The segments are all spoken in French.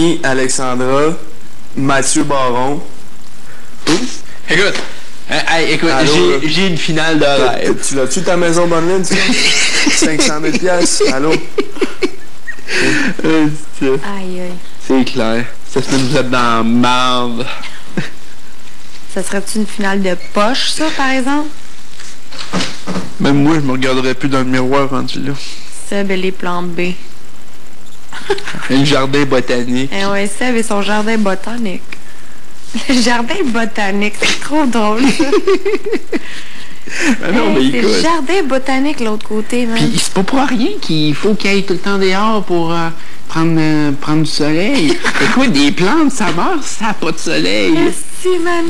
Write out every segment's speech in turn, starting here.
Alexandra, Mathieu Baron. Écoute, écoute, j'ai une finale de rêve. Tu l'as-tu ta maison Bonne-Lune, ça? 500 000 piastres. Allô? Aïe, aïe. C'est clair. Cette semaine, vous êtes dans la merde. Ça serait-tu une finale de poche, ça, par exemple? Même moi, je me regarderais plus dans le miroir rendu là. Seb et les plans B. Et le jardin botanique. Eh ouais, Seb et son jardin botanique. Le jardin botanique, c'est trop drôle, ça. Ben non, mais c'est écoute. le jardin botanique, l'autre côté, man. Puis c'est pas pour rien qu'il faut qu'il aille tout le temps dehors pour prendre du soleil. Écoute, des plantes, ça meurt, ça n'a pas de soleil. Merci, man.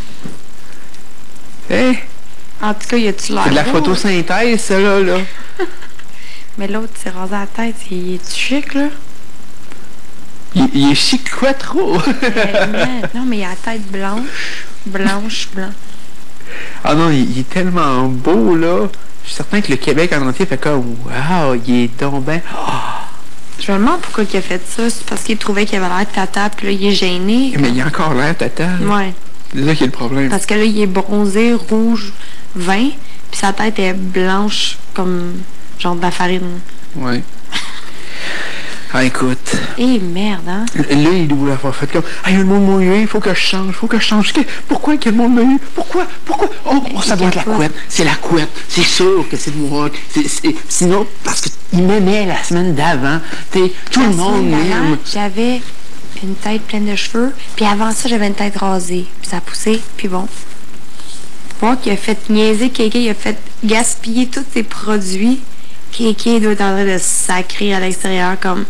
Hein? En tout cas, y a-tu l'air C'est de la beau? photosynthèse, ça, là. Mais l'autre, c'est rasé à la tête. Il est chic, là? Il est chic quoi trop? Non, mais il a la tête blanche. Blanche. Ah non, il est tellement beau, là. Je suis certain que le Québec en entier fait comme « Wow, il est donc ben... Je me demande pourquoi il a fait ça. C'est parce qu'il trouvait qu'il avait l'air tata, puis là, il est gêné. Mais il a encore l'air tata. Ouais. C'est ça qui est le problème. Parce que là, il est bronzé, rouge, vin, puis sa tête est blanche, comme genre de la farine. Ouais. Ah, écoute. Eh merde, hein? Là, il doit avoir fait comme « Hey, le monde m'a eu, il faut que je change. Pourquoi que le monde m'a eu? Pourquoi? Oh, ça doit être la couette. C'est la couette. C'est sûr que c'est de moi. Sinon, parce qu'il m'aimait la semaine d'avant. Tout le monde m'aime. J'avais une tête pleine de cheveux, puis avant ça, j'avais une tête rasée. Puis ça a poussé, puis bon. Moi qui a fait niaiser Kéké, il a fait gaspiller tous ses produits. Kéké doit être en train de sacrer à l'extérieur comme...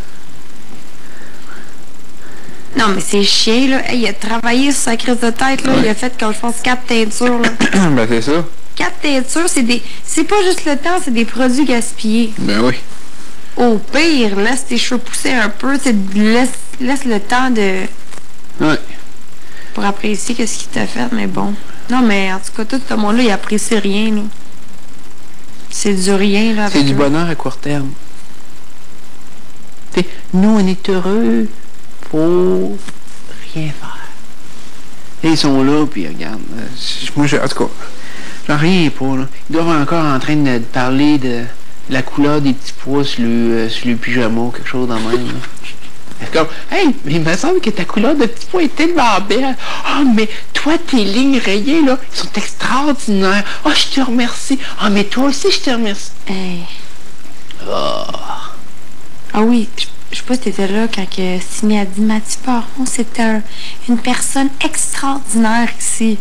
Non, mais c'est chien, là. Hey, il a travaillé sur sa crise de tête, là. Ouais. Il a fait, comme je pense, 4 teintures, là. Ben, c'est ça. 4 teintures, c'est pas juste le temps, c'est des produits gaspillés. Ben oui. Au pire, laisse tes cheveux pousser un peu, laisse le temps de... Ouais. Pour apprécier qu'est-ce qu'il t'a fait, mais bon. Non, mais en tout cas, tout ce monde-là, il apprécie rien, là. C'est du rien, là. C'est du bonheur à court terme. T'sais, nous, on est heureux pour rien faire. Et ils sont là, puis regarde. Moi, en tout cas, j'en rien pour, là. Ils doivent encore en train de parler de la couleur des petits pois sur le pyjama, quelque chose dans le même, là. C'est comme, hey, mais il me semble que ta couleur de petit pois est tellement belle. Ah, mais toi, tes lignes rayées, là, ils sont extraordinaires. Ah, je te remercie. Ah, mais toi aussi, je te remercie. Hey. Oh. Ah oui, je sais pas si t'étais là quand Simi a dit Mathieu Baron, c'était une personne extraordinaire ici.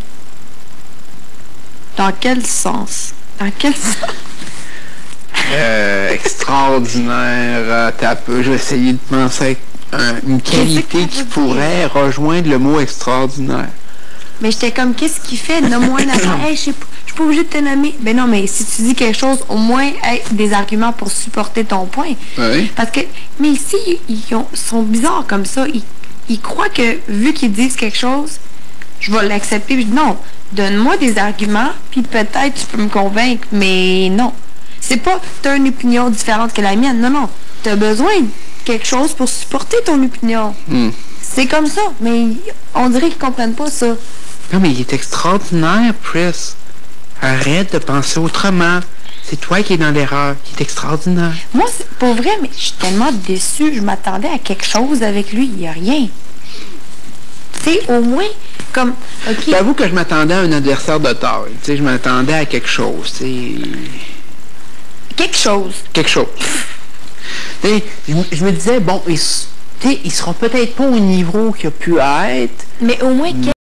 Dans quel sens? Dans quel sens? Extraordinaire. Je vais essayer de penser une qualité qui pourrait rejoindre le mot extraordinaire. Mais j'étais comme, qu'est-ce qu'il fait? Nomme-moi un affaire. Hey, je suis pas obligée de te nommer. Ben non, mais si tu dis quelque chose, au moins, hey, des arguments pour supporter ton point. Oui. Parce que, mais ici, ils sont bizarres comme ça. Ils croient que, vu qu'ils disent quelque chose, je vais l'accepter. Puis non, donne-moi des arguments, puis peut-être tu peux me convaincre. Mais non. C'est pas, t'as une opinion différente que la mienne. Non, t'as besoin de quelque chose pour supporter ton opinion. C'est comme ça, mais on dirait qu'ils comprennent pas ça. Non, mais il est extraordinaire, Chris. Arrête de penser autrement. C'est toi qui es dans l'erreur, qui est extraordinaire. Moi, c'est pas vrai, mais je suis tellement déçue. Je m'attendais à quelque chose avec lui. Il n'y a rien. Tu sais, au moins, comme... Okay. J'avoue que je m'attendais à un adversaire de taille. Tu sais, je m'attendais à quelque chose, tu sais... Quelque chose. Je me disais, bon, ils seront peut-être pas au niveau qu'il a pu être. Mais au moins,